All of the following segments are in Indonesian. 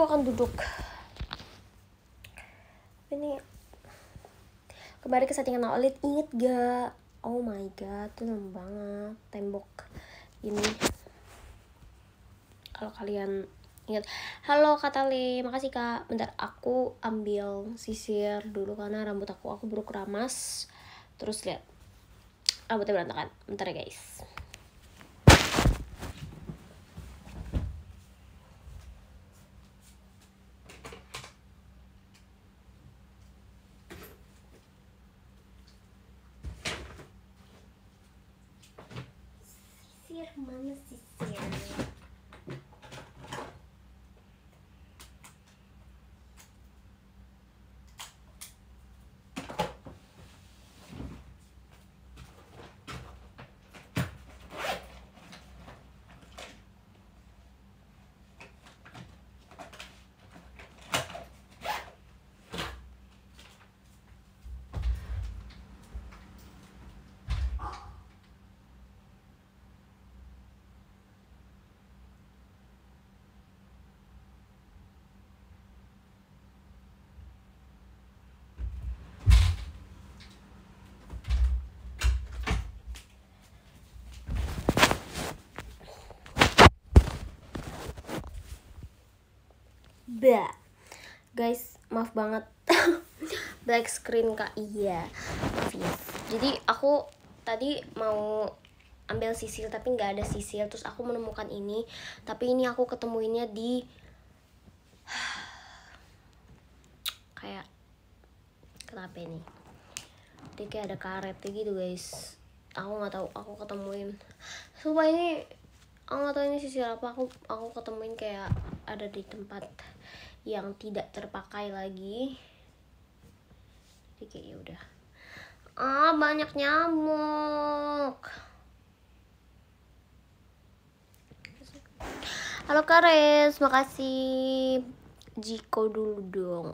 aku akan duduk. Ini kembali ke settingan OLED, inget gak? Oh my god, tuh lama banget tembok ini. Kalau kalian ingat. Halo Kak Tale, makasih Kak. Bentar, aku ambil sisir dulu karena rambut aku baru keramas. Terus lihat rambutnya berantakan. Bentar ya guys. Sisir mana sisir? Bah, guys, maaf banget. Black screen Kak, iya. Jadi aku tadi mau ambil sisil tapi nggak ada sisil, terus aku menemukan ini, tapi ini aku ketemuinnya di kayak kenapa ini? Dia kayak ada karetnya gitu guys. Aku nggak tahu, aku ketemuin. Sumpah ini aku nggak tahu ini sisil apa. Aku ketemuin kayak ada di tempat yang tidak terpakai lagi. Jadi kayak ya udah. Banyak nyamuk. Halo Kares, makasih. Jiko dulu dong.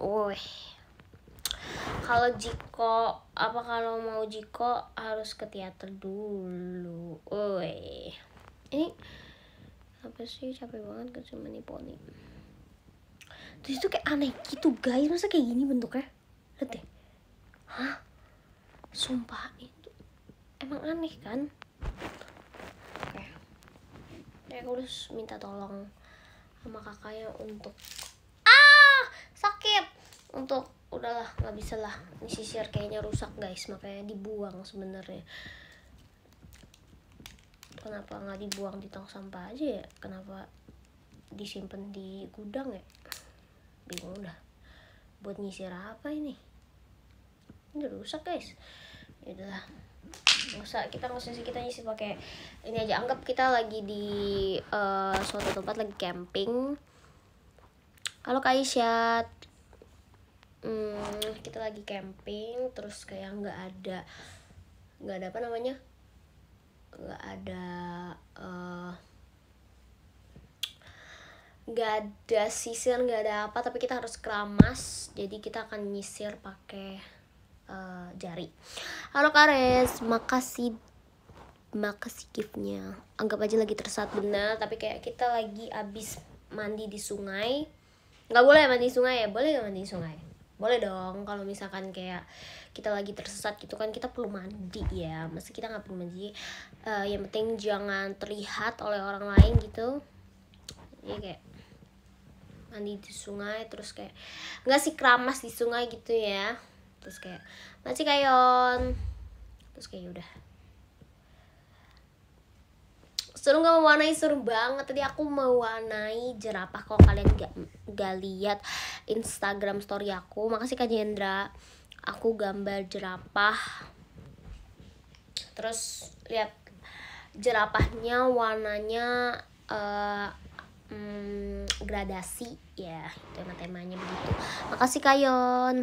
Kalau Jiko, kalau mau Jiko harus ke teater dulu. Ini apa sih, capek banget kan cuma nih poni. Terus itu kayak aneh gitu guys, masa kayak gini bentuknya? Lihat deh. Hah? Sumpah itu emang aneh kan? Oke. Ya aku harus minta tolong sama kakaknya untuk sakit. Untuk udahlah, nggak bisa lah. Ini sisir kayaknya rusak guys, makanya dibuang sebenarnya. Kenapa nggak dibuang di tong sampah aja ya? Kenapa disimpan di gudang ya? Bingung dah. Buat nyisir apa ini? Ini rusak guys. Yaudahlah, kita nyisir pakai ini aja. Anggap kita lagi di suatu tempat lagi camping. Halo Kak Isyat. Kita lagi camping, terus kayak nggak ada apa namanya, nggak ada sisir, nggak ada apa, tapi kita harus keramas. Jadi kita akan nyisir pakai jari. Halo Kares, makasih giftnya. Anggap aja lagi tersesat, benar, tapi kayak kita lagi abis mandi di sungai. Nggak boleh mandi di sungai ya? Boleh nggak mandi di sungai? Boleh dong. Kalau misalkan kayak kita lagi tersesat gitu kan, kita perlu mandi ya. Masa kita nggak perlu mandi? Yang penting jangan terlihat oleh orang lain gitu. Jadi kayak mandi di sungai, terus kayak nggak sih, keramas di sungai gitu ya. Terus kayak masih kayon, terus kayak udah seru nggak mewarnai? Seru banget. Tadi aku mewarnai jerapah. Kalau kalian gak lihat Instagram story aku, makasih Kak Jendra, aku gambar jerapah. Terus lihat jerapahnya warnanya gradasi ya, temanya begitu. Makasih Kayon.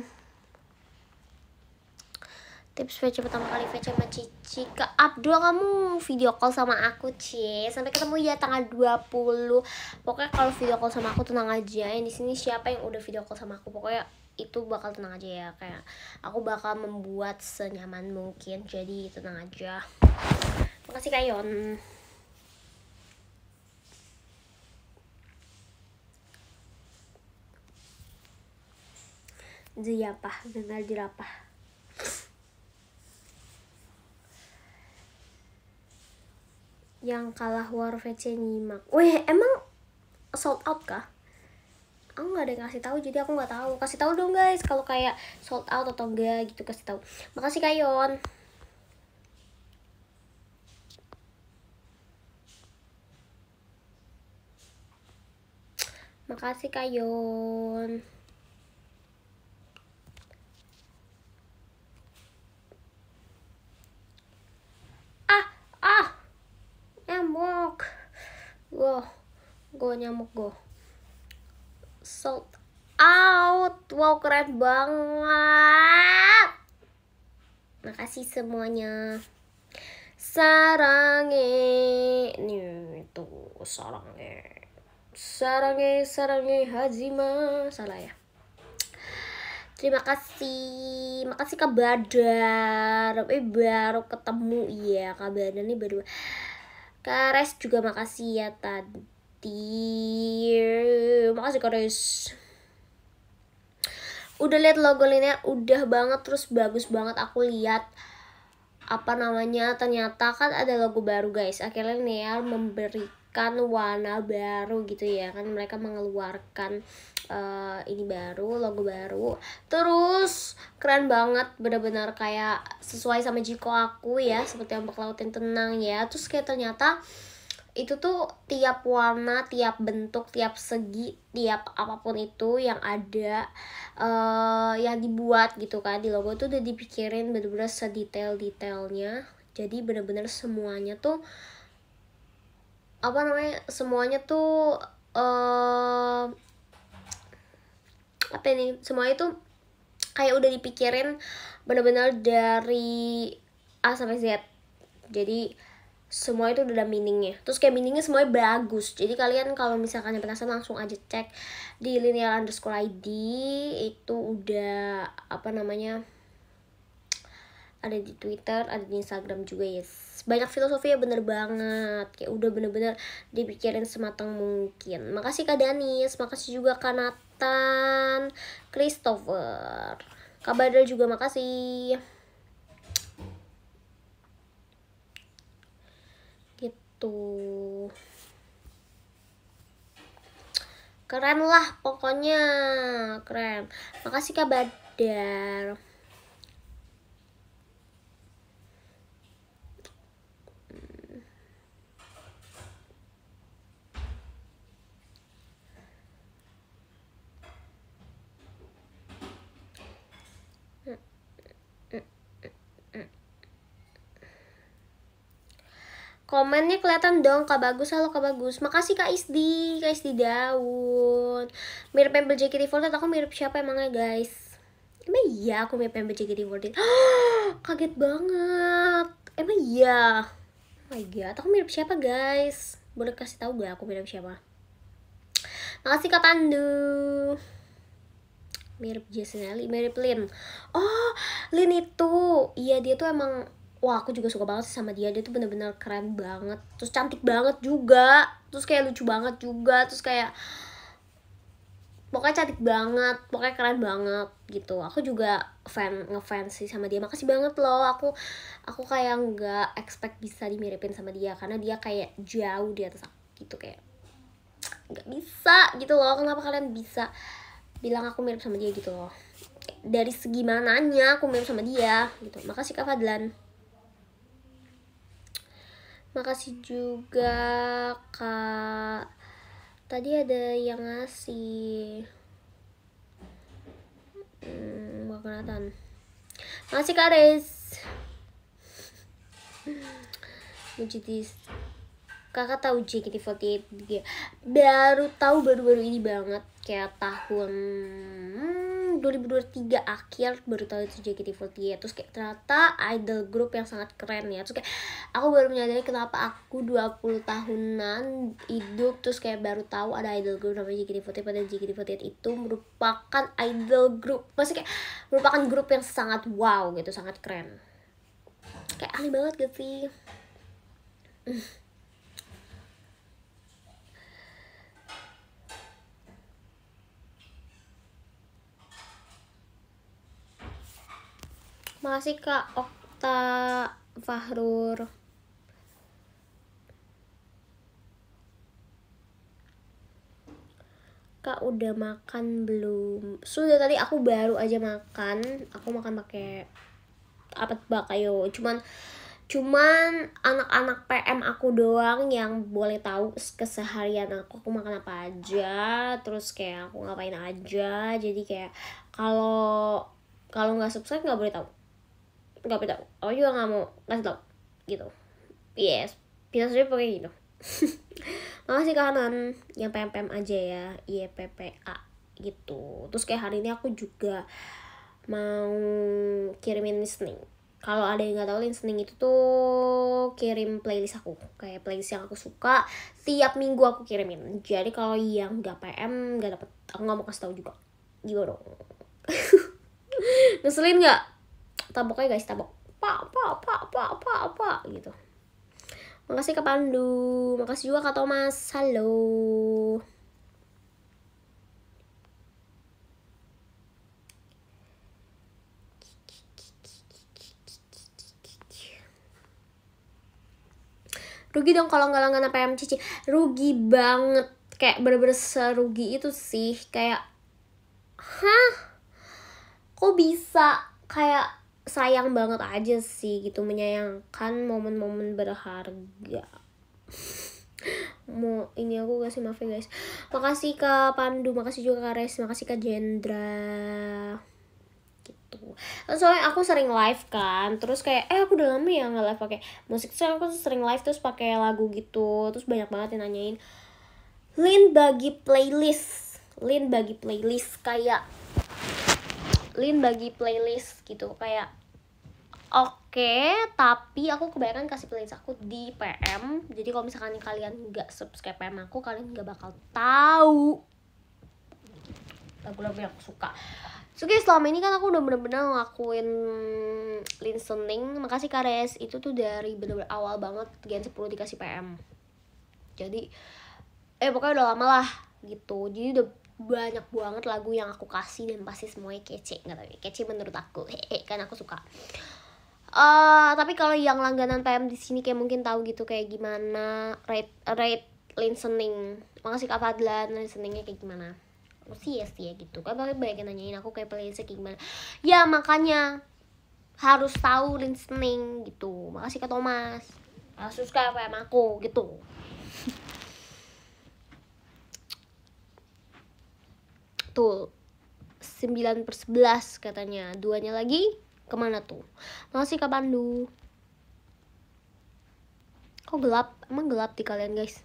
Tips VC pertama kali VC sama Cici. Kak Abdul, kamu video call sama aku Cie. Sampai ketemu ya tanggal 20. Pokoknya kalau video call sama aku tenang aja. Yang di sini siapa yang udah video call sama aku, pokoknya itu bakal tenang aja ya. Kayak aku bakal membuat senyaman mungkin. Jadi tenang aja. Makasih Kayon. Jerapah, benar jerapah. Yang kalah War VC nyimak. Wih, emang sold out kah? Aku nggak ada yang kasih tahu, jadi aku nggak tahu. Kasih tahu dong guys, kalau kayak sold out atau enggak gitu, kasih tahu. Makasih Kayon. Makasih Kayon. Nyamuk. Go nyamuk go. Sold out. Wow, keren banget. Makasih semuanya. Sarange. Nih itu sarange Hajima. Salah ya. Terima kasih. Makasih Kak Badar. Baru ketemu ya Kak Badar nih baru. Kak Res juga makasih ya tadi. Makasih Kak Res. Udah lihat logo linear, udah banget, terus bagus banget. Aku lihat apa namanya, ternyata kan ada logo baru guys. Akhirnya linear memberikan warna baru gitu ya kan, mereka mengeluarkan ini baru, logo baru. Terus keren banget, benar-benar kayak sesuai sama Jiko aku ya, seperti ombak laut yang tenang ya. Terus kayak ternyata itu tuh tiap warna, tiap bentuk, tiap segi, tiap apapun itu yang ada yang dibuat gitu kan di logo tuh udah dipikirin bener-bener sedetail-detailnya. Jadi bener-bener semuanya tuh apa namanya, semuanya tuh apa ini, semuanya tuh kayak udah dipikirin bener-bener dari A sampai Z. Jadi semua itu udah ada meaningnya. Terus kayak meaningnya semuanya bagus. Jadi kalian kalau misalkan yang penasaran langsung aja cek di linear_id. Itu udah apa namanya, ada di Twitter, ada di Instagram juga yes. Banyak filosofinya bener banget. Kayak udah bener-bener dipikirin sematang mungkin. Makasih Kak Danis, makasih juga Kak Nathan, Christopher, Kak Badal juga makasih. Gitu. Keren lah pokoknya, keren. Makasih Kak Badar. Komennya kelihatan dong Kak Bagus. Halo Kak Bagus. Makasih Kak Isdi Daun. Mirip Pembel JKT48. Aku mirip siapa emangnya guys? Emang iya aku mirip Pembel JKT48? Kaget banget. Emang iya? Oh my god, aku mirip siapa guys? Boleh kasih tahu gak aku mirip siapa? Makasih Kak Pandu. Mirip Jessinelli, mirip Lin. Oh, Lin itu. Iya, dia tuh emang, wah aku juga suka banget sih sama dia. Dia tuh bener-bener keren banget. Terus cantik banget juga. Terus kayak lucu banget juga. Terus kayak pokoknya cantik banget. Pokoknya keren banget gitu. Aku juga ngefans sih sama dia. Makasih banget loh. Aku kayak nggak expect bisa dimiripin sama dia. Karena dia kayak jauh di atas aku gitu. Kayak nggak bisa gitu loh. Kenapa kalian bisa bilang aku mirip sama dia gitu loh? Dari segi mananya aku mirip sama dia gitu. Makasih Kak Fadlan. Makasih juga Kak. Tadi ada yang ngasih makanan. Makasih Kak Rez. Mujitis. Kakak tahu JKT48 baru ini banget, kayak tahun 2023 akhir baru tahu itu JKT48. Terus kayak ternyata idol group yang sangat keren ya. Terus kayak aku baru menyadari kenapa aku 20 tahunan hidup terus kayak baru tahu ada idol group namanya JKT48. Padahal JKT48 itu merupakan idol group, maksudnya kayak merupakan grup yang sangat wow gitu, sangat keren. Kayak aneh banget gak sih? Makasih Kak Okta Fahrur. Kak udah makan belum? Sudah, tadi aku baru aja makan. Aku makan pakai apa bakayo. Cuman anak-anak PM aku doang yang boleh tahu keseharian aku makan apa aja, terus kayak aku ngapain aja. Jadi kayak kalau nggak subscribe nggak boleh tahu, aku juga nggak mau ngasih tahu gitu. Yes, bisa saja pakai gitu. Makasih kanan yang PM aja ya, IPPA gitu. Terus kayak hari ini aku juga mau kirimin listening. Kalau ada yang nggak tahu, listening itu tuh kirim playlist aku, kayak playlist yang aku suka tiap minggu aku kirimin. Jadi kalau yang nggak PM nggak dapet, aku nggak mau kasih tahu juga. Gimana dong? Ngeselin nggak? Tabok aja guys, tabok. Pak gitu. Makasih Kak Pandu, makasih juga Kak Thomas. Halo. Rugi dong kalau nggak langganan PM Cici. Rugi banget, kayak bener-bener serugi itu sih. Kayak kok bisa, kayak sayang banget aja sih gitu, menyayangkan momen-momen berharga. Mau ini aku kasih maaf ya guys. Makasih Kak Pandu, makasih juga Kak Res, makasih Kak Jendra gitu. Soalnya aku sering live kan, terus kayak aku udah lama ya nggak live pakai musik. Sekarang aku sering live terus pakai lagu gitu, terus banyak banget yang nanyain Lin bagi playlist kayak Lin bagi playlist gitu, kayak oke, tapi aku kebanyakan kasih playlist aku di PM. Jadi kalau misalkan kalian nggak subscribe PM aku, kalian nggak bakal tahu lagu-lagu yang aku suka. So guys, selama ini kan aku udah bener-bener ngelakuin listening. Makasih Kares, itu tuh dari bener-bener awal banget Gen 10 dikasih PM. Jadi pokoknya udah lama lah gitu. Jadi udah banyak banget lagu yang aku kasih dan pasti semuanya kece. Nggak tahu, kece menurut aku. Kan aku suka. Tapi kalau yang langganan PM di sini kayak mungkin tahu gitu kayak gimana rate listening. Makasih Kak Fadlan, listeningnya kayak gimana? Sih ya gitu kan, banyak yang nanyain aku kayak playlistnya kayak gimana. Ya makanya harus tahu listening gitu. Makasih Kak Thomas, harus kayak PM aku gitu. Tuh 9/11 katanya, 2-nya lagi kemana tuh? Makasih Kak Pandu. Kok gelap? Emang gelap di kalian guys?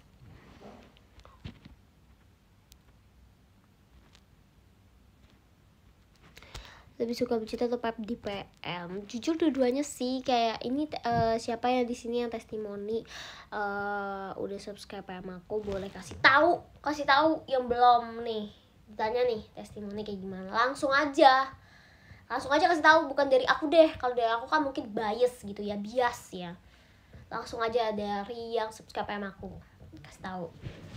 Lebih suka bercerita atau pep di PM? Jujur dua-duanya sih. Kayak ini siapa yang di sini yang testimoni udah subscribe PM aku, boleh kasih tahu yang belum nih. Ditanya nih testimoni kayak gimana, langsung aja kasih tahu, bukan dari aku deh. Kalau dari aku kan mungkin bias gitu ya, bias ya. Langsung aja dari yang subscribe PM aku, kasih tahu.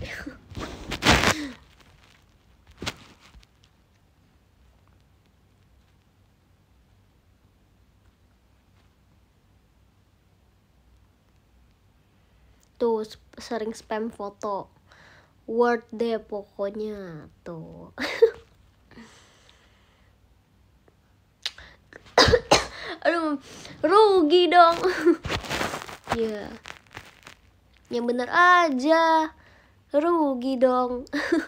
Tuh sering spam foto word deh pokoknya tuh. Aduh, rugi dong. Ya, yang bener aja, rugi dong.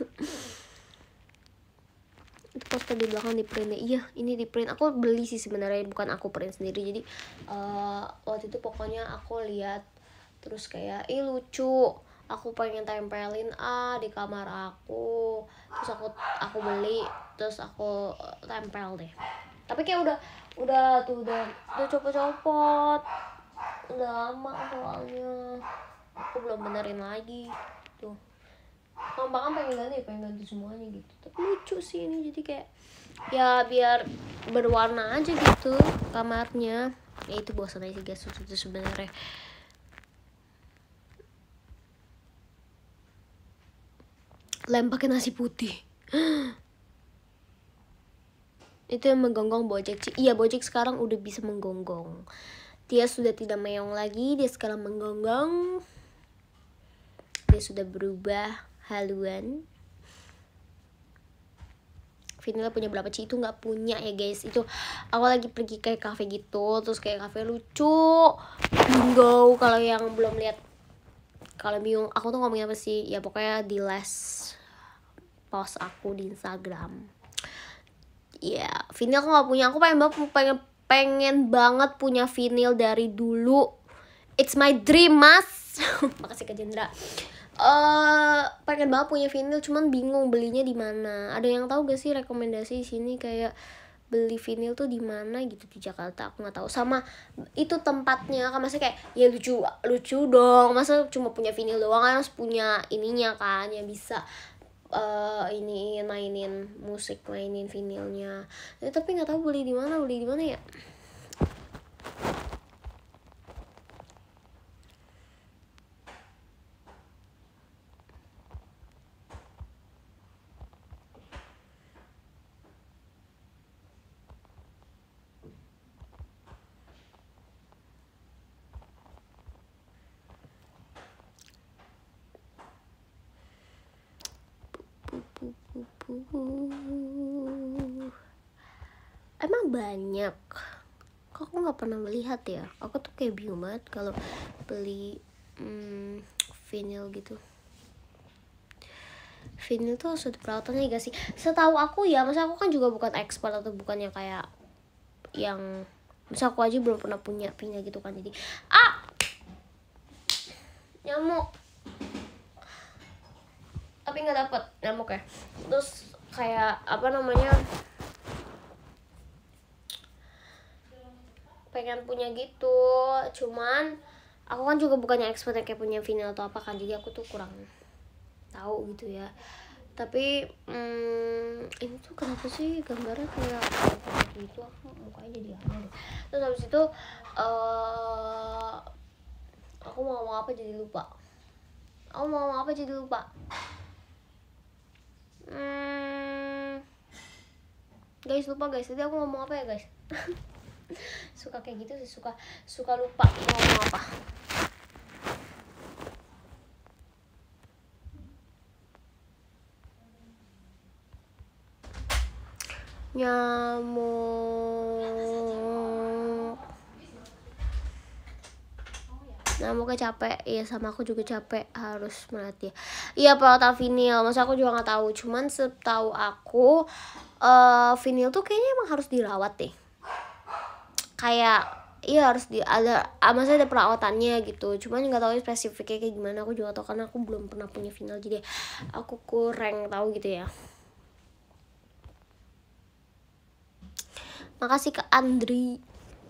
Itu poster di belakang di print. Iya, ini di print. Aku beli sih sebenarnya, bukan aku print sendiri. Jadi waktu itu pokoknya aku lihat terus kayak lucu, aku pengen tempelin di kamar aku, terus aku beli, terus aku tempel deh. Tapi kayak udah copot-copot, udah lama soalnya, aku belum benerin lagi tuh. Bang pengen ganti semuanya gitu. Tapi lucu sih ini, jadi kayak ya biar berwarna aja gitu kamarnya. Ya itu bosan aja sih guys itu sebenarnya. Lem pakai nasi putih. Itu yang menggonggong Bojack. Iya, Bojack sekarang udah bisa menggonggong. Dia sudah tidak meong lagi, dia sekarang menggonggong. Dia sudah berubah haluan. Vinil punya berapa Ci? Itu nggak punya ya guys. Itu aku lagi pergi kayak cafe gitu, terus kayak cafe lucu, bingo. Kalau yang belum lihat, kalau bingung aku tuh ngomongin apa sih, ya pokoknya di last post aku di Instagram. Ya, vinil aku nggak punya. Aku pengen banget punya vinil dari dulu. It's my dream, mas. Makasih Kak Jendra. Pengen banget punya vinil, cuman bingung belinya di mana. Ada yang tahu gak sih rekomendasi di sini kayak beli vinil tuh di mana gitu di Jakarta? Aku nggak tahu. Sama itu tempatnya kan, maksudnya kayak ya lucu dong. Masa cuma punya vinil doang, kan harus punya ininya kan, yang bisa ini mainin musik, mainin vinilnya. Tapi nggak tahu beli di mana ya. Emang banyak. Kok aku nggak pernah melihat ya. Aku tuh kayak bingung banget kalau beli vinyl gitu. Vinyl tuh harus ada perawatannya gak sih? Setahu aku ya, masa aku kan juga bukan expert atau bukannya kayak yang, masa aku aja belum pernah punya vinyl gitu kan. Jadi nyamuk, tapi nggak dapet nyamuk ya. Terus kayak apa namanya, pengen punya gitu, cuman aku kan juga bukannya expert yang kayak punya vinyl atau apa kan, jadi aku tuh kurang tahu gitu ya. Tapi ini tuh kenapa sih gambarnya kayak gitu, aku mukanya jadi aneh deh. Terus habis itu aku mau ngomong apa jadi lupa. Guys, lupa guys, tadi aku ngomong apa ya guys? Suka kayak gitu sih, suka lupa mau ngomong apa. Nyamuknya capek ya, sama aku juga capek harus melatih. Iya, perawatan vinil, masa aku juga nggak tahu. Cuman setahu aku vinil tuh kayaknya emang harus dirawat deh. Kayak iya harus maksudnya ada perawatannya gitu. Cuman nggak tahu spesifiknya kayak gimana. Aku juga tahu karena aku belum pernah punya vinil, jadi aku kurang tahu gitu ya. Makasih ke Andri.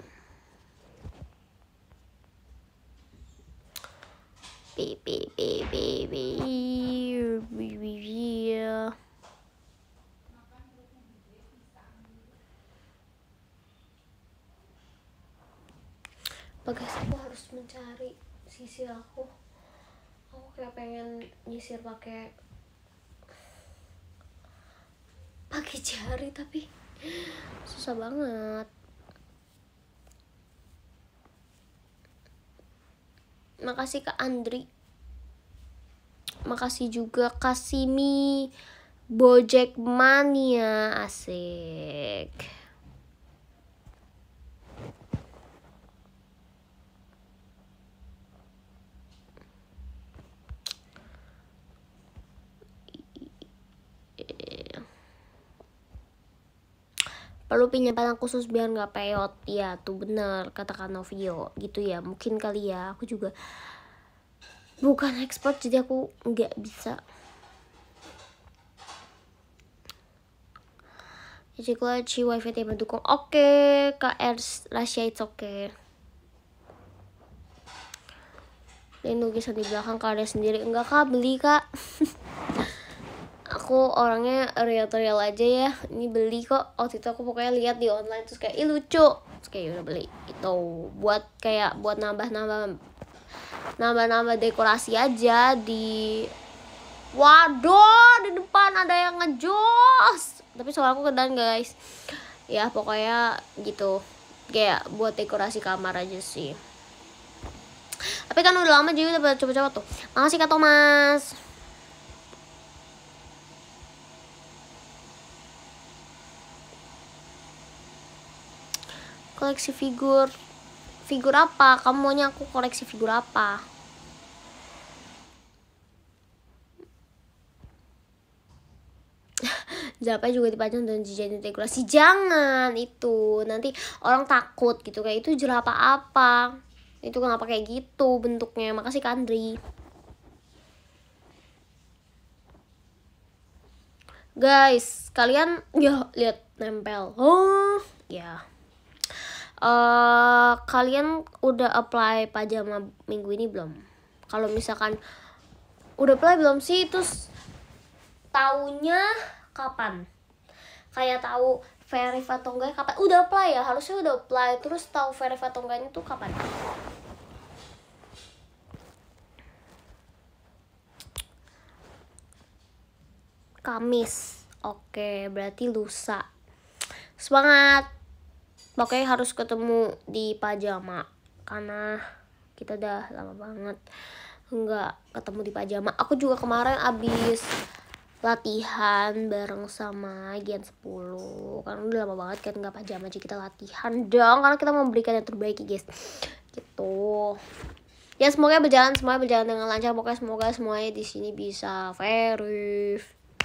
Guys, aku harus mencari sisir aku kayak pengen nyisir pakai jari tapi susah banget. Makasih ke Andri. Makasih juga Kasimi Bojack Mania, asik. Perlu penyimpanan khusus biar nggak peot ya, tuh bener kata Kak Novio gitu ya, mungkin kali ya. Aku juga bukan expert jadi aku nggak bisa. Ci wifi tiap mendukung. Oke, Kak Rasya, it's okay. Dan lukisan di belakang karya sendiri enggak Kak, beli Kak. Aku orangnya real aja ya. Ini beli kok. Waktu itu aku pokoknya lihat di online terus kayak lucu. Terus kayak udah beli. Itu buat nambah dekorasi aja di. Waduh, di depan ada yang ngejos. Tapi suara aku kedengeran guys. Ya pokoknya gitu, kayak buat dekorasi kamar aja sih. Tapi kan udah lama jadi udah coba-coba tuh. Makasih Kak Thomas. Koleksi figur apa? Kamu maunya aku koleksi figur apa? Jerapah juga dipajang dan dijadiin dekorasi. Jangan, itu nanti orang takut gitu, kayak itu jerapah apa, itu kenapa kayak gitu bentuknya. Makasih Kandri. Guys, kalian ya lihat nempel. Oh ya, kalian udah apply pajama minggu ini belum? Kalau misalkan udah apply belum sih, terus taunya kapan? Kayak tahu verif atau enggak kapan? Udah apply ya, harusnya udah apply. Terus tahu verif atau enggaknya tuh kapan? Kamis. Oke, berarti lusa. Semangat. Pokoknya harus ketemu di pajama, karena kita udah lama banget nggak ketemu di pajama. Aku juga kemarin abis latihan bareng sama Gen 10, karena udah lama banget kan nggak pajama, jadi kita latihan dong, karena kita mau memberikan yang terbaik ya guys, gitu. Ya semoga berjalan dengan lancar. Pokoknya semoga semuanya di sini bisa verif.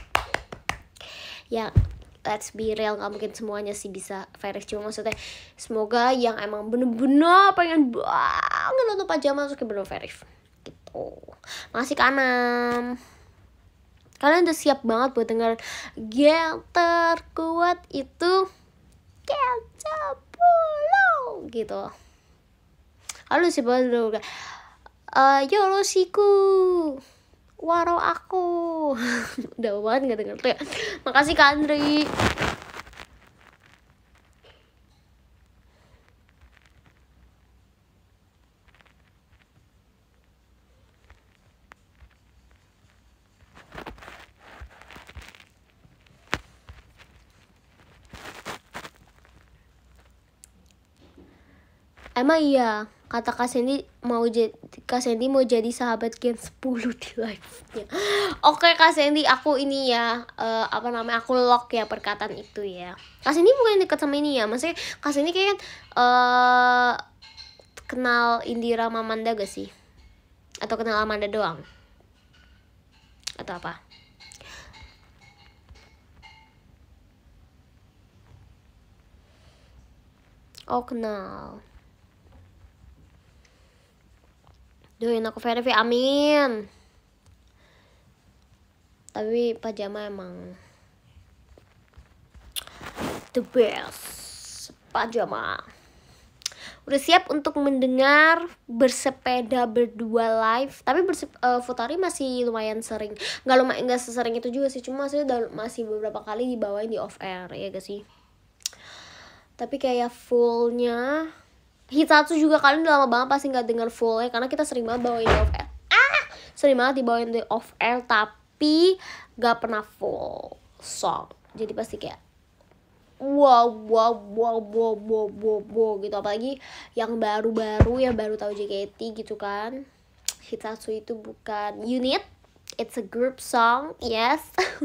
Ya let's be real, gak mungkin semuanya sih bisa verif, cuma maksudnya semoga yang emang bener-bener pengen banget nonton pajama terus bener verif gitu. Makasih Kanam. Kalian udah siap banget buat denger yang terkuat itu Gen 10 gitu. Kalian udah siap banget dulu Yoroshiku waro aku. Udah banget gak denger tuh ya. Makasih Kak Andri. Emang iya, kata Kak Sandy mau jadi sahabat Gen 10 di live-nya. Oke Kak Sandy, aku ini ya aku lock ya perkataan itu ya. Kak Sandy bukan deket sama ini ya, maksudnya Kak Sandy kayak kenal Indira Mamanda gak sih? Atau kenal Amanda doang? Atau apa? Oh kenal. Doain aku verif, amin. Tapi pajama emang the best. Pajama. Udah siap untuk mendengar bersepeda berdua live. Tapi Futari masih lumayan sering. Nggak sesering itu juga sih, cuma saya masih beberapa kali dibawain di off air ya gak sih. Tapi kayak fullnya Hitsatsu juga kalian udah lama banget pasti nggak dengar fullnya, karena kita sering banget bawain di off air. Sering banget dibawain di off air tapi nggak pernah full song. Jadi pasti kayak wow gitu. Apalagi yang baru-baru yang baru tahu JKT gitu kan. Hitsatsu itu bukan unit, it's a group song, yes.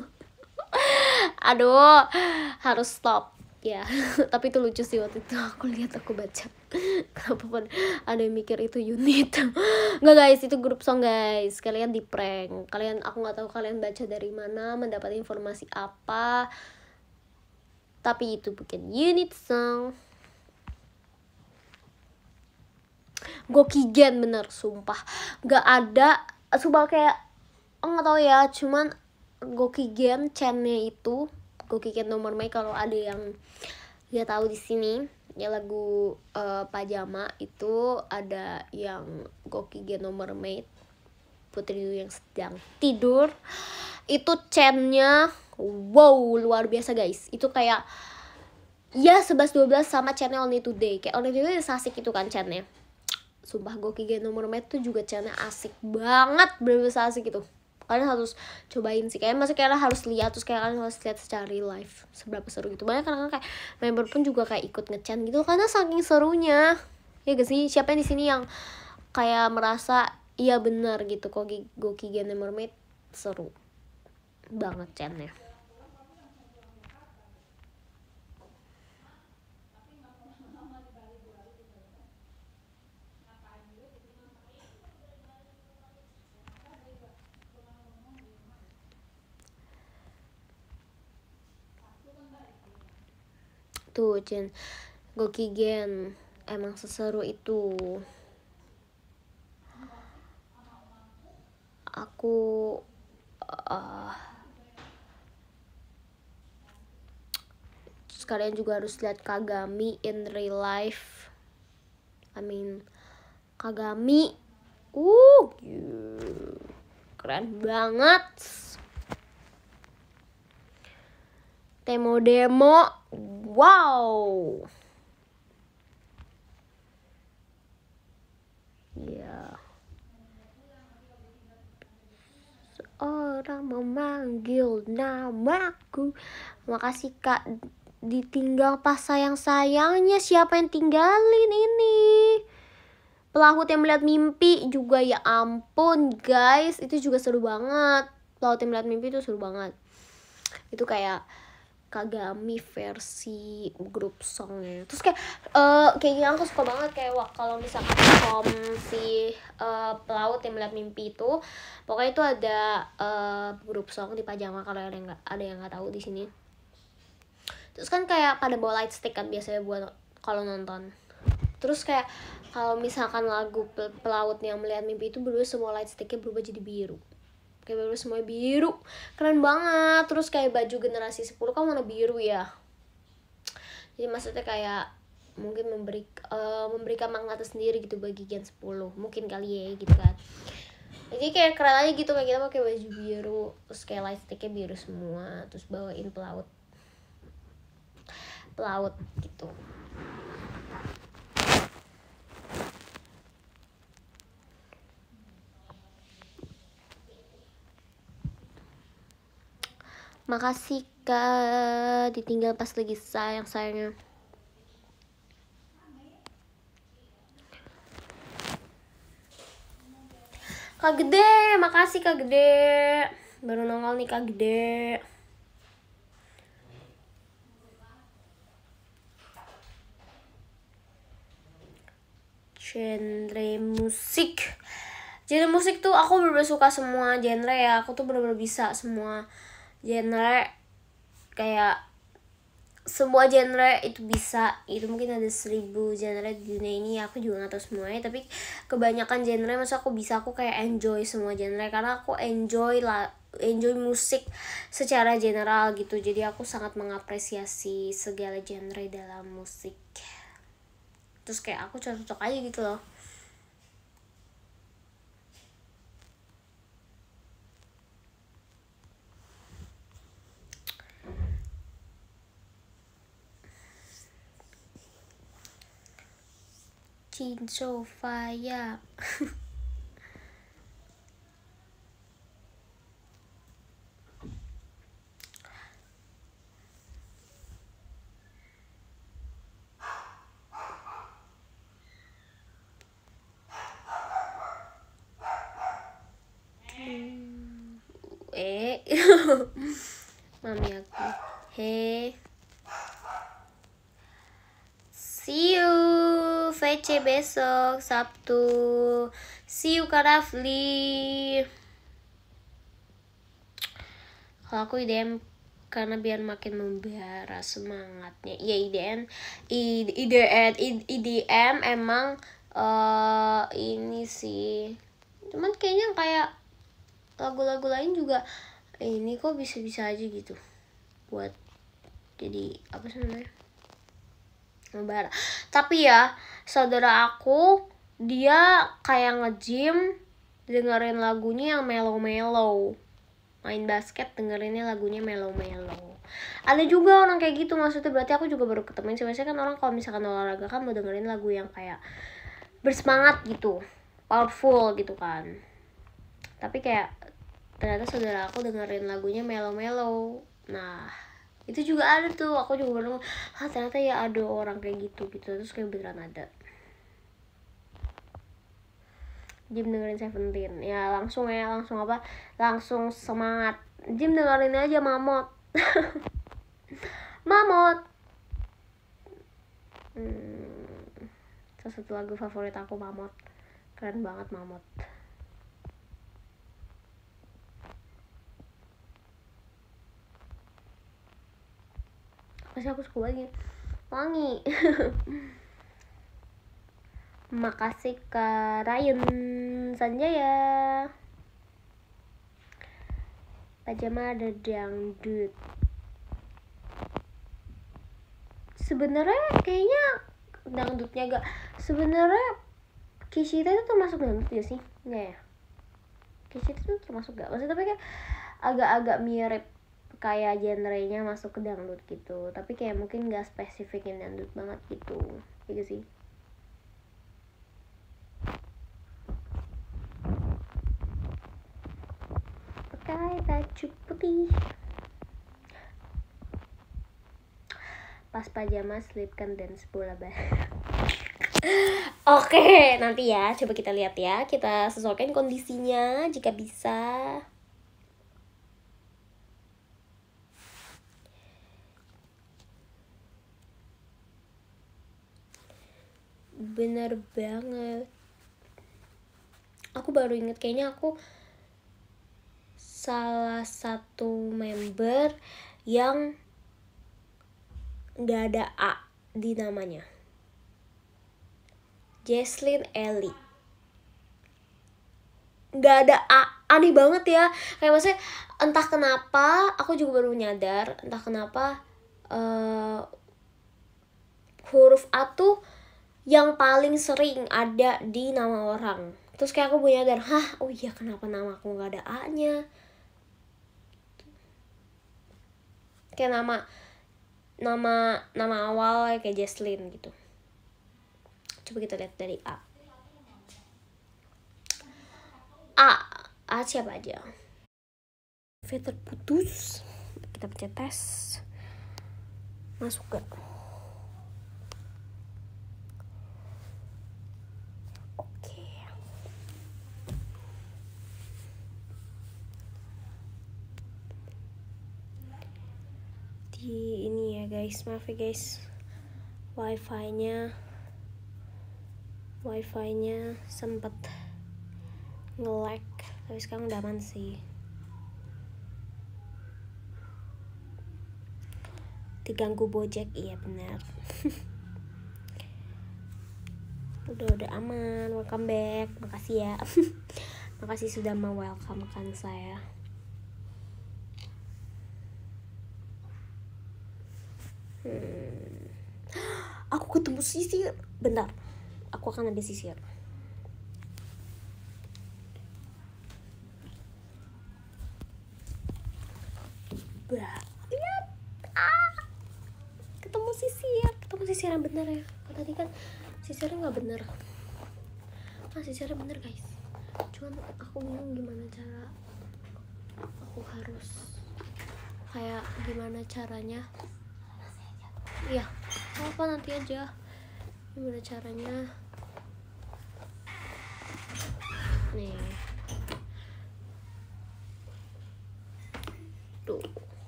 Aduh, harus stop ya. Tapi itu lucu sih waktu itu aku lihat, aku baca kenapa pun ada yang mikir itu unit. Nggak guys, itu grup song guys, kalian di prank. Aku nggak tahu kalian baca dari mana, mendapat informasi apa, tapi itu bukan unit song. Gokigen bener, sumpah nggak ada, sumpah kayak nggak tahu ya, cuman Gokigen channelnya itu Gokigen nomor Mei, kalau ada yang nggak tahu di sini ya, lagu pajama itu ada yang Gokigen nomor Mei, Putri yang sedang tidur, itu channelnya wow luar biasa guys. Itu kayak ya 11-12 sama channel Only Today. Kayak Only Today asik itu kan channelnya, sumpah Gokigen nomor Mei tuh juga channelnya asik banget, bener-bener asik itu. Kalian harus cobain sih, kayak masih kalian harus lihat, terus kayak kalian harus lihat secara real life seberapa seru gitu. Banyak kadang kayak member pun juga kayak ikut ngechan gitu karena saking serunya. Ya gak sih, siapa yang di sini yang kayak merasa iya benar gitu kok Gokigen Mermaid seru banget channya. Tuh Chen, Gokigen emang seseru itu. Aku terus kalian juga harus lihat Kagami in real life. Kagami keren banget. Demo wow. Ya. Orang memanggil namaku. Makasih Kak, ditinggal pas sayang-sayangnya. Siapa yang tinggalin ini? Pelaut yang melihat mimpi juga, ya ampun guys, itu juga seru banget. Pelaut yang melihat mimpi itu seru banget. Itu kayak Kagami versi grup songnya. Terus kayak kayaknya aku suka banget kayak kalau misalkan si pelaut yang melihat mimpi itu, pokoknya itu ada grup song di pajama kalau ada yang nggak tahu di sini. Terus kan kayak pada bawa light stick kan biasanya buat kalau nonton. Terus kayak kalau misalkan lagu pelaut yang melihat mimpi itu berubah, semua light sticknya berubah jadi biru. Kayak baru semua biru, keren banget. Terus kayak baju generasi 10 kan warna biru ya, jadi maksudnya kayak mungkin memberikan makna tersendiri gitu bagi Gen 10 mungkin kali ya gitu kan. Jadi kayak keren aja gitu, kayak kita pakai baju biru, terus kayak light sticknya biru semua, terus bawain pelaut gitu. Makasih Kak, ditinggal pas lagi sayang-sayangnya. Kak Gede, makasih Kak Gede. Baru nongol nih Kak Gede. Genre musik tuh aku bener-bener suka semua genre ya. Aku tuh bener-bener bisa semua genre, kayak semua genre itu bisa. Itu mungkin ada 1000 genre di dunia ini, aku juga gak tahu semuanya, tapi kebanyakan genre masa aku bisa, aku kayak enjoy semua genre karena aku enjoy musik secara general gitu. Jadi aku sangat mengapresiasi segala genre dalam musik. Terus kayak aku cocok aja gitu loh. Jin Sofia. Mami aku. Hey. See you VC besok Sabtu. See you Kak Rafli. Kalau aku IDM karena biar makin membara semangatnya. Ya IDM emang ini sih. Cuman kayaknya kayak lagu-lagu lain juga ini kok bisa-bisa aja gitu buat jadi apa sih namanya, membara. Tapi ya saudara aku dia kayak nge-gym dengerin lagunya yang mellow, main basket dengerinnya lagunya mellow. Ada juga orang kayak gitu, maksudnya berarti aku juga baru ketemu sih. Biasanya kan orang kalau misalkan olahraga kan mau dengerin lagu yang kayak bersemangat gitu, powerful gitu kan. Tapi kayak ternyata saudara aku dengerin lagunya melo-melo. Nah itu juga ada tuh, aku juga baru ternyata ya ada orang kayak gitu terus kayak beneran ada. Jim dengerin Seventeen ya, langsung apa, langsung semangat. Jim dengerin aja Mamot. Mamot. Salah satu lagu favorit aku Mamot, keren banget Mamot. Pasti aku suka banget Wangi. Makasih Kak Ryan Sanjaya. Pajama ada dangdut. Sebenarnya kayaknya dangdutnya gak, sebenarnya Kishita itu termasuk dangdut ya sih? Enggak ya? Kishita itu termasuk gak? Maksudnya tapi kayak agak-agak mirip kayak genrenya masuk ke dangdut gitu, tapi kayak mungkin gak spesifikin dangdut banget gitu. Gitu sih. Pakai baju putih pas pajama selipkan dance bola Oke, nanti ya coba kita lihat ya, kita sesuaikan kondisinya jika bisa. Bener banget. Aku baru inget, kayaknya aku salah satu member yang gak ada A di namanya. Jesslyn Ellie. Gak ada A, aneh banget ya. Kayak maksudnya entah kenapa, aku juga baru nyadar, entah kenapa huruf A tuh yang paling sering ada di nama orang. Terus kayak aku punya nyadar, oh iya kenapa nama aku gak ada A-nya. Kayak nama awal kayak Jesslyn gitu. Coba kita lihat dari A. A siapa aja? V terputus. Kita pencet tes. Masuk gak? Oke. Di ini ya guys, maaf ya guys. Wifi-nya sempet nge-lag, tapi sekarang udah aman sih. Diganggu Bojek, iya benar. udah aman, welcome back, makasih ya. Makasih sudah welcomekan saya. Aku ketemu sisir, bentar, aku akan ambil sisir. Lihat, ketemu sisir yang benar ya. Tadi kan sisirnya nggak bener. Sisirnya bener guys, cuman aku bingung gimana cara aku harus kayak gimana caranya. Iya, apa nanti aja gimana caranya. Nih tuh,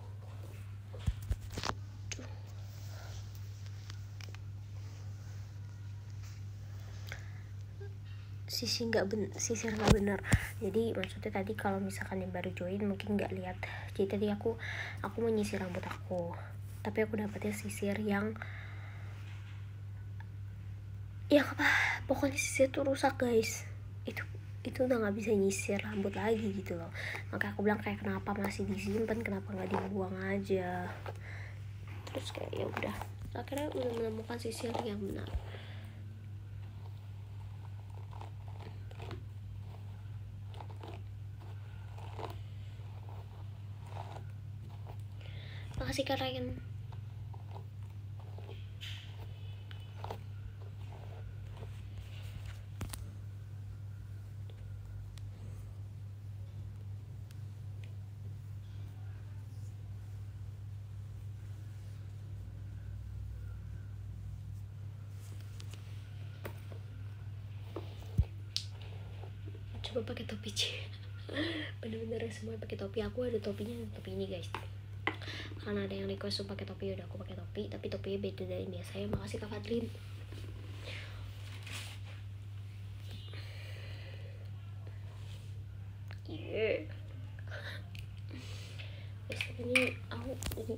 sisir nggak bener. Jadi maksudnya tadi kalau misalkan yang baru join mungkin nggak lihat. Jadi tadi aku menyisir rambut aku, tapi aku dapetnya sisir yang apa, pokoknya sisir tuh rusak guys. Itu udah nggak bisa nyisir rambut lagi gitu loh. Makanya aku bilang kayak kenapa masih disimpan, kenapa nggak dibuang aja. Terus kayak ya udah, akhirnya udah menemukan sisir yang benar. Makasih Kak Ryan. semua pakai topi bener-bener semua pakai topi. Aku ada topinya, topi ini guys, karena ada yang request pakai topi, udah aku pakai topi, tapi topinya beda dari biasanya. Makasih Kak Fadlin. Yeah. Guys, ini aku ini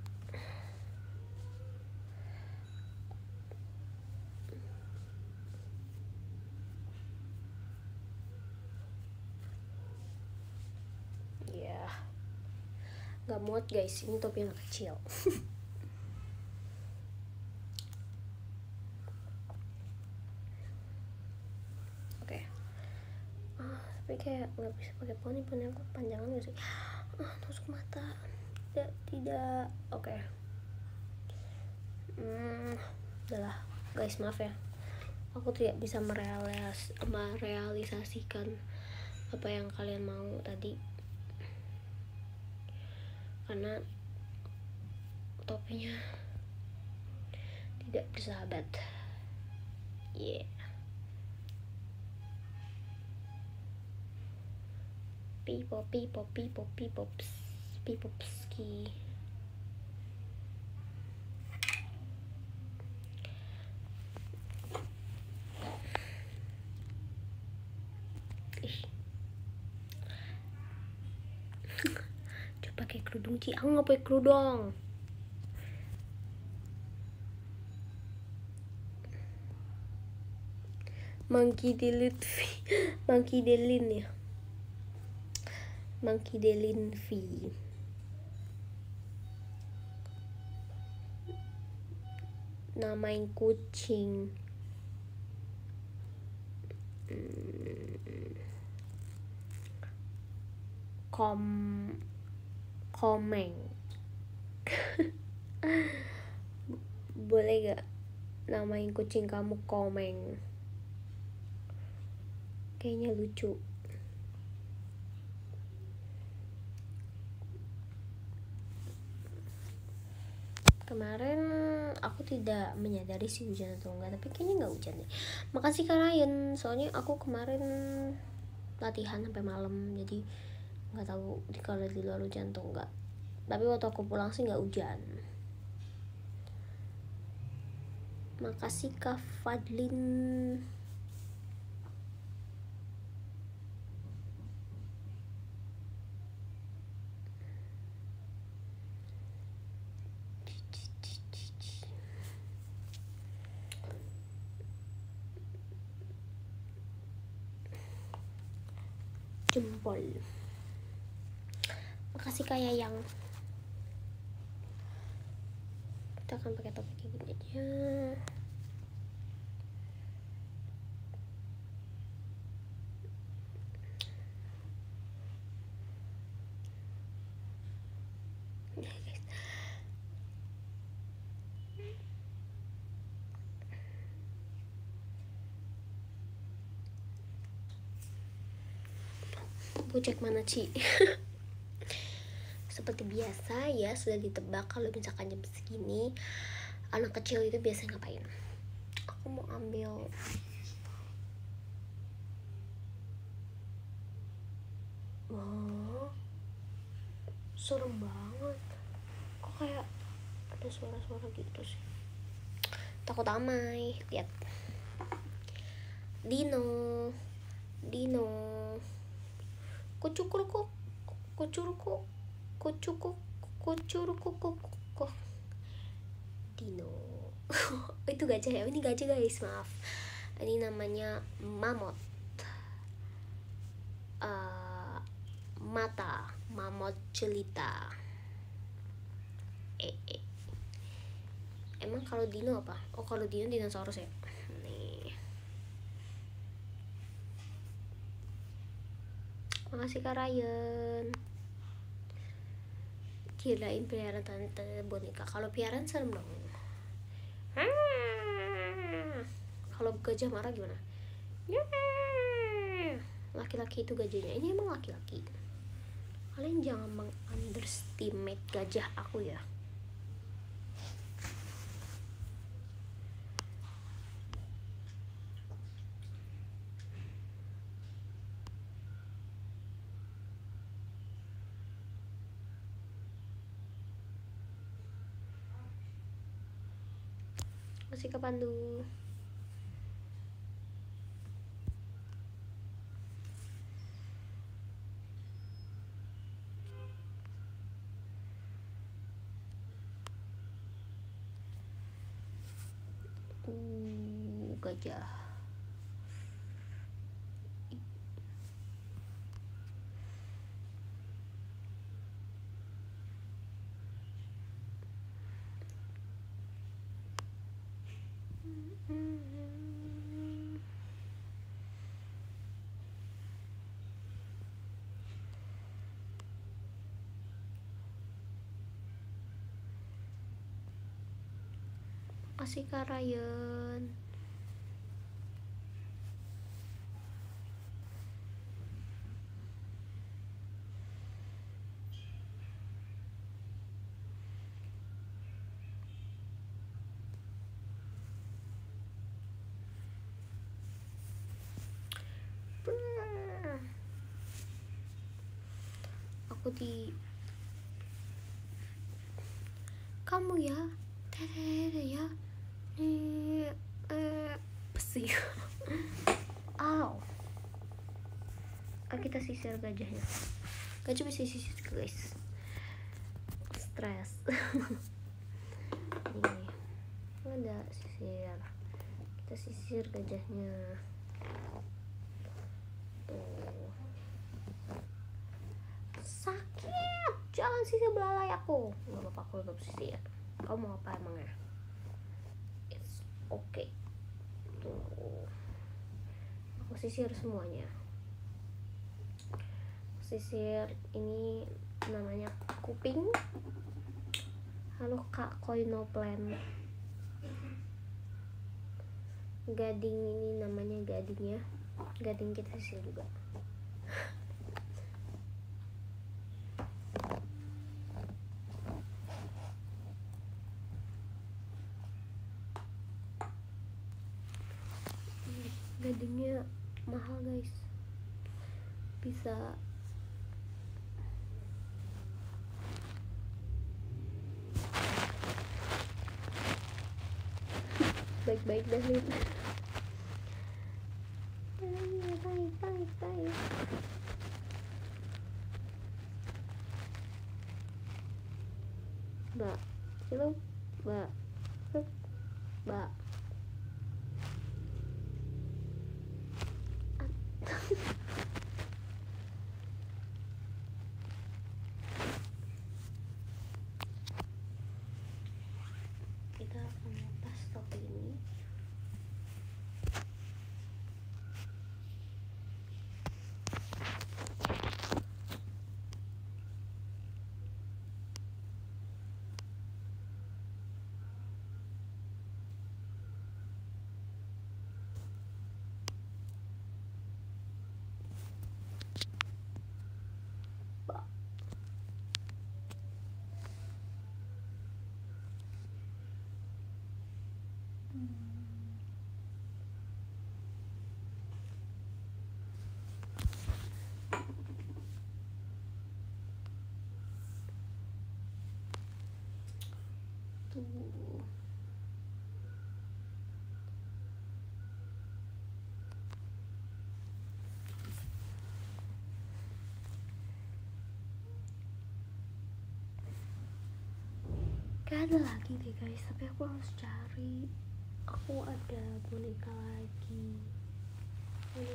ya nggak muat guys, ini topi anak kecil. Oke. Tapi kayak nggak bisa pakai poni aku panjangan gak sih? Tusuk mata. Tidak. Oke. Udahlah guys, maaf ya, aku tidak bisa merealisasikan apa yang kalian mau tadi karena topinya tidak bersahabat. Yeah. Pipopski. Coba pakai kerudung Ci, aku nggak pakai kerudung. Monkey Delin ya. Monkey Delin V. Namain kucing. Komeng. Boleh gak namain kucing kamu Komeng? Kayaknya lucu. Kemarin aku tidak menyadari sih hujan atau enggak, tapi kayaknya nggak hujan deh. Makasih Kak Ryan, soalnya aku kemarin latihan sampai malam, jadi nggak tahu kalau di luar hujan atau enggak. Tapi waktu aku pulang sih nggak hujan. Makasih Kak Fadlin. Jempol. Makasih Kak Yayang. Kita akan pakai topi kayak gini aja. Cek mana Ci? Seperti biasa ya, sudah ditebak kalau misalkan jam segini anak kecil itu biasa ngapain. Aku mau ambil serem banget, kok kayak ada suara-suara gitu sih. Takut Amai. Lihat Dino kucurukuk Dino. Itu gajah ya, ini gajah guys, maaf. Ini namanya mamut. Mamut jelita. Emang kalau Dino apa? Oh, kalau Dino dinosaurus ya. Nih. Makasih Kak Ryan. Kirain peliharaan tante boneka. Kalau peliharaan serem dong. Kalau gajah marah gimana? Laki-laki itu gajahnya. Ini emang laki-laki. Kalian jangan mengunderestimate gajah aku ya. Makasih ke Pandu. Gajah. Makasih Kak Ryan. Aku di kamu ya, ya, nih, pasti. Aw. Kita sisir gajahnya. Gajah bisa sisir guys. Stres. Nih, ada sisir. Kita sisir gajahnya. Tuh. Sakit, jangan sisir belalai aku. Nggak apa-apa, aku tetap sisir. Kamu mau apa emangnya? It's okay. Tuh, aku sisir semuanya. Sisir ini namanya kuping. Halo Kak Koinoplan. Gading ini namanya gading ya. Gading kita sisir juga. Gadingnya mahal guys, bisa baik-baik dah nih. Baik. Mbak, halo Mbak, Mbak. Kita akan lepas topi ini. Tuh. Gak ada lagi deh guys, tapi aku harus cari. Aku ada boneka lagi. Ini.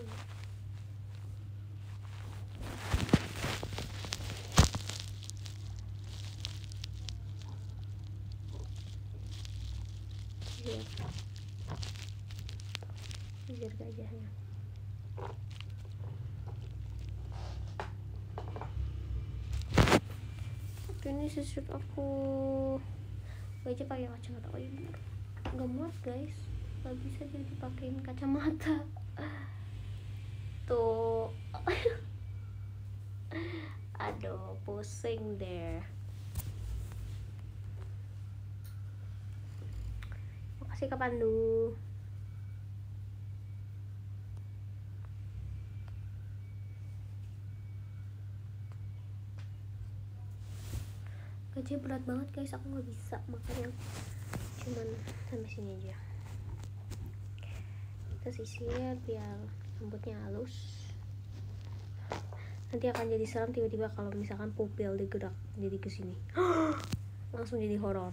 Sisir gajahnya. Oke, ini sisir aku. Gajah pakai kacamata. Oh iya bener, nggak muat guys, nggak bisa jadi pakein kacamata. Tuh. Aduh, pusing deh. Makasih Kak Pandu. Gajah berat banget guys, aku nggak bisa, makanya cuman sampai sini aja. kita sisir biar rambutnya halus. Nanti akan jadi serem tiba-tiba kalau misalkan pupil digerak jadi kesini. Langsung jadi horor.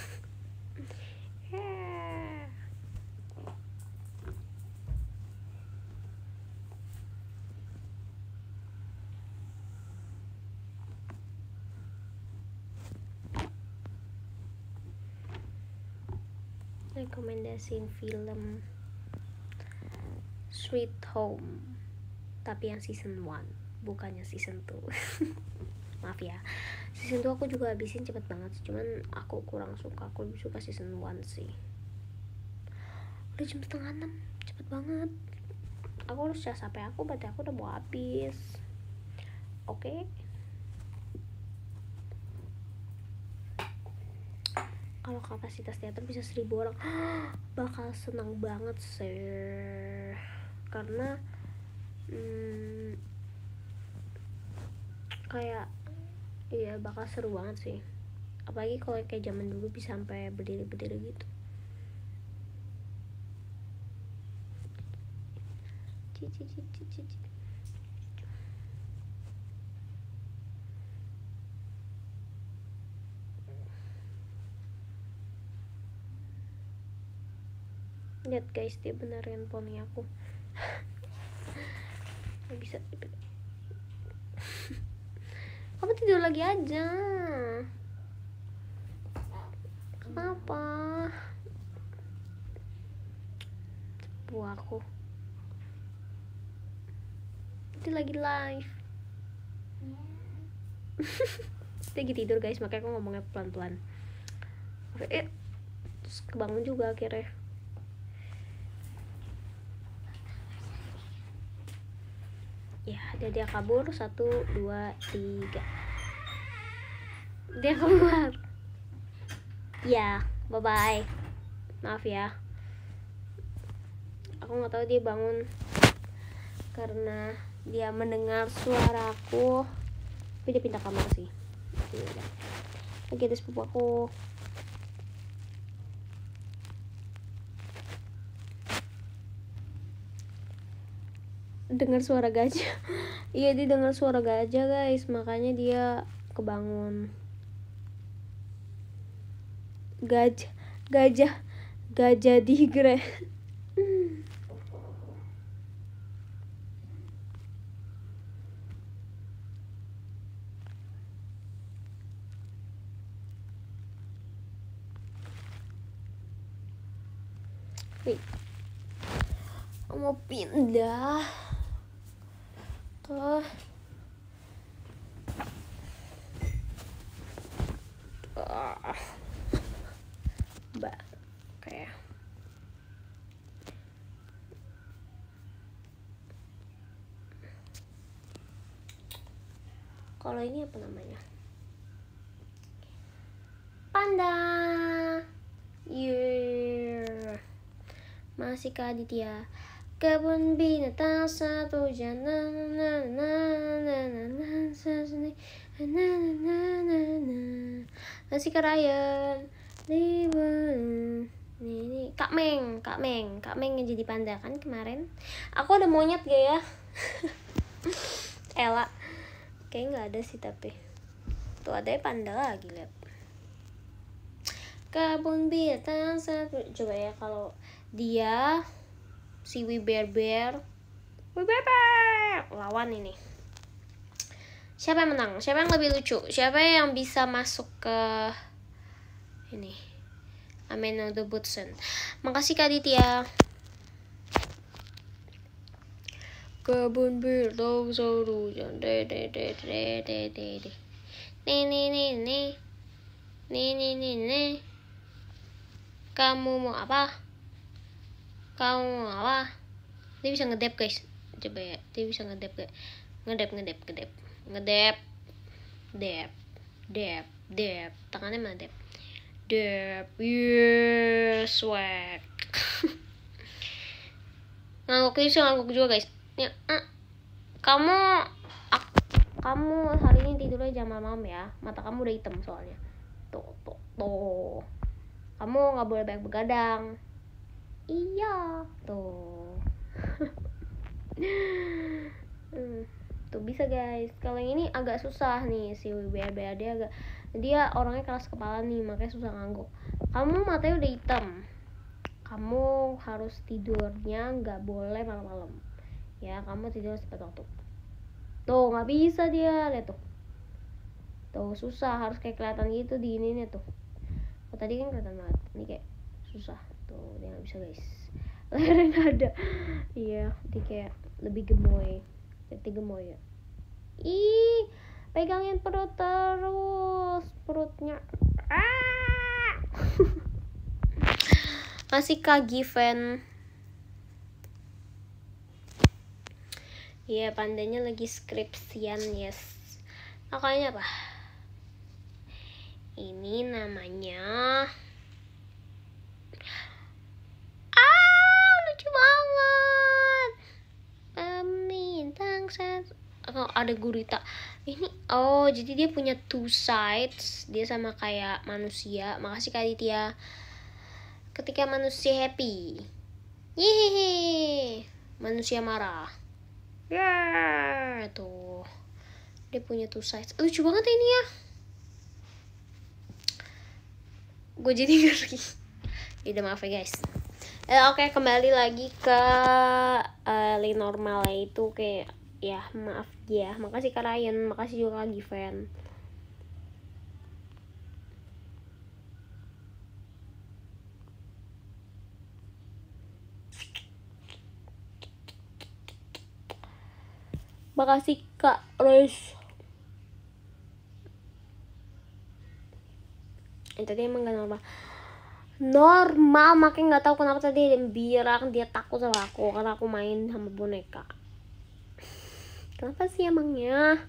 Rekomendasiin film Sweet Home, tapi yang season 1 bukannya season 2. Maaf ya, season 2 aku juga habisin cepet banget, cuman aku kurang suka. Aku lebih suka season 1 sih. Udah jam 5:30, cepet banget. Aku harus cas HP aku, berarti aku udah mau habis. Oke. Kalau kapasitas teater bisa 1.000 orang, bakal senang banget sih. Karena kayak iya bakal seru banget sih. Apalagi kalau kayak zaman dulu bisa sampai berdiri-berdiri gitu. Lihat guys, dia benerin poni aku. Gak bisa. Kamu tidur lagi aja. Kenapa? Cepu aku. Dia lagi live. Dia lagi tidur guys, makanya aku ngomongnya pelan-pelan. Terus kebangun juga akhirnya. Ya, dia kabur. 1, 2, 3. Dia keluar. Ya, bye bye. Maaf ya. Aku nggak tahu dia bangun karena dia mendengar suaraku, tapi dia pindah kamar sih. Lagi ada sepupu aku. Dengar suara gajah. Iya, dia dengar suara gajah guys, makanya dia kebangun. Gajah tigre. Wih, mau pindah ke Mbak kayak kalau ini apa namanya, panda. Yeah, masih Kak Aditya. Kebun binatang satu jalan, masih Kak Ryan. Ini Kak Meng yang jadi panda kan kemarin. Aku ada monyet gak ya? Ella kayaknya nggak ada sih, tapi tuh ada panda lagi, lihat. Kebun binatang satu, coba ya kalau dia si We Bear lawan ini, siapa yang menang? Siapa yang lebih lucu? Siapa yang bisa masuk ke ini Ameno the Butson? Makasih Kak Aditya. Kebun binatang satu jalan, nih. Kamu mau apa? Dia bisa ngedep guys, coba ya, dia bisa ngedep gak? Ngedep, tangannya mana dep? Yes, swag. Ngangguk juga guys. Ya, kamu hari ini tidurnya jam malam ya, mata kamu udah hitam soalnya. Tuh. Kamu nggak boleh banyak begadang. Iya, tuh. Tuh bisa guys. Kalau yang ini agak susah nih, si WBRBR dia orangnya keras kepala nih, makanya susah ngangguk. Kamu matanya udah hitam, kamu harus tidurnya nggak boleh malam-malam ya, kamu tidur tepat waktu. Tuh nggak bisa dia, lihat tuh susah, harus kayak kelihatan gitu di ininya tuh. Oh tadi kan kelihatan banget, ini kayak susah tuh, dia nggak bisa guys, lehernya nggak ada. Iya, dia kayak lebih gemoy, jadi gemoy ya. Ih, pegangin perut terus, perutnya. Masih Kak Given. Iya, pandanya lagi skripsian, yes. Makanya apa? Ini namanya lucu banget. Bintang set. Oh, ada gurita. Ini jadi dia punya two sides. Dia sama kayak manusia. Makasih Kak Aditya. Ketika manusia happy, yehehe, manusia marah. Ya, tuh. Dia punya two sides. Lucu banget ini ya. Gue jadi ngeri. Udah maaf ya guys. Oke, kembali lagi ke normal itu kayak ya, maaf ya. Makasih Kak Ryan, makasih juga Kak Given. Makasih Kak Res. Tadi emang gak normal, makanya nggak tahu kenapa tadi dia bilang dia takut sama aku karena aku main sama boneka. Kenapa sih emangnya?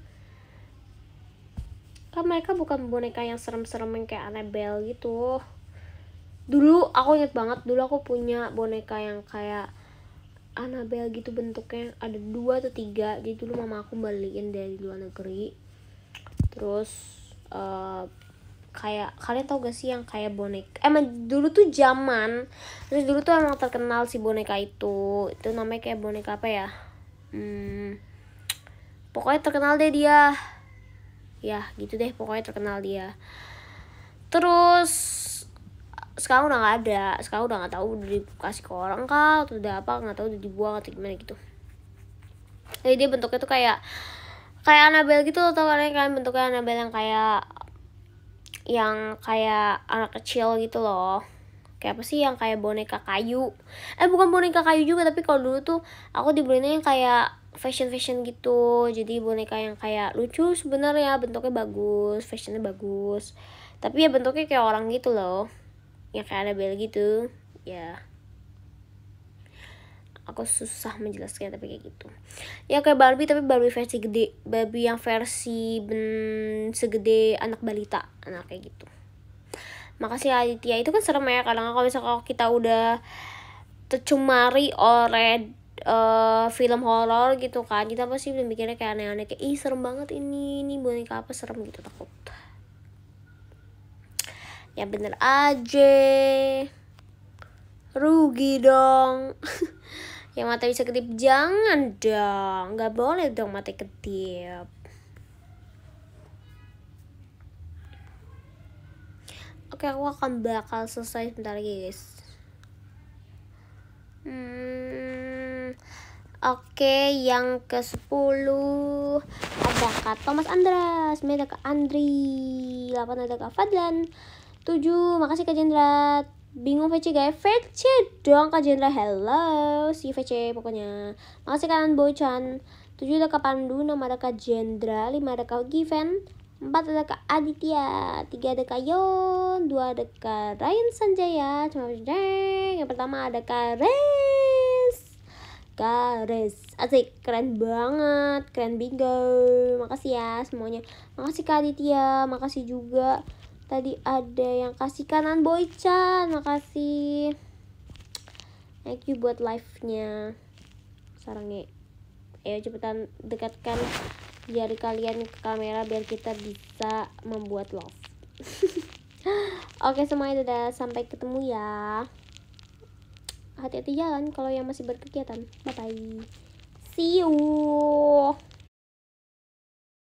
Kan mereka bukan boneka yang serem-serem yang kayak Annabelle gitu. Dulu aku inget banget, dulu aku punya boneka yang kayak Annabelle gitu bentuknya, ada 2 atau 3. Jadi dulu mama aku beliin dari luar negeri. Terus kayak kalian tau gak sih yang kayak boneka, emang dulu tuh zaman, terus dulu tuh emang terkenal si boneka itu namanya kayak boneka apa ya, pokoknya terkenal deh dia ya, gitu deh pokoknya terkenal dia. Terus sekarang udah nggak ada, sekarang udah nggak tahu udah dikasih ke orang kah atau udah apa, nggak tahu udah dibuang atau gimana gitu. Jadi dia bentuknya tuh kayak Annabelle gitu loh, tau kan bentuknya Annabelle yang kayak anak kecil gitu loh. Kayak apa sih yang kayak boneka kayu, bukan boneka kayu juga, tapi kalau dulu tuh aku dibelinya yang kayak fashion gitu. Jadi boneka yang kayak lucu sebenarnya, bentuknya bagus, fashionnya bagus, tapi ya bentuknya kayak orang gitu loh, yang kayak Annabelle gitu ya. Aku susah menjelaskan tapi kayak gitu ya, kayak Barbie tapi Barbie versi gede, Barbie yang versi segede anak balita, anak kayak gitu. Makasih Aditya, itu kan serem ya kadang kalau misalnya kita udah tercemari oleh film horor gitu kan, kita pasti udah mikirnya kayak aneh-aneh, kayak ih serem banget ini boneka apa serem gitu, takut. Ya bener aja, rugi dong. Yang mata bisa kedip jangan dong, nggak boleh dong mata kedip. Oke, aku akan bakal selesai sebentar lagi guys. Oke, yang ke-10 ada Kak Thomas Andras, 9 ada Kak Andri, 8 ada Kak Fadlan, 7 makasih Kak Jendra. Bingung VC guys, VC dong Kak Jendra, hello si VC pokoknya. Makasih kalian Boychan. 7 ada Kak Pandu, 6 ada Kak Jendra, 5 ada Kak Given, 4 ada Kak Aditya, 3 ada Kak Yon, 2 ada Kak Ryan Sanjaya, yang pertama ada Kak Gares, asik, keren banget, keren bingo. Makasih ya semuanya. Makasih Kak Aditya, makasih juga. Tadi ada yang kasih kanan Boychan, makasih. Thank you buat live-nya. Sarangnya. Ayo cepetan dekatkan jari kalian ke kamera biar kita bisa membuat love. Oke semuanya, dadah, sampai ketemu ya. hati-hati jalan kalau yang masih berkegiatan. Bye bye, see you.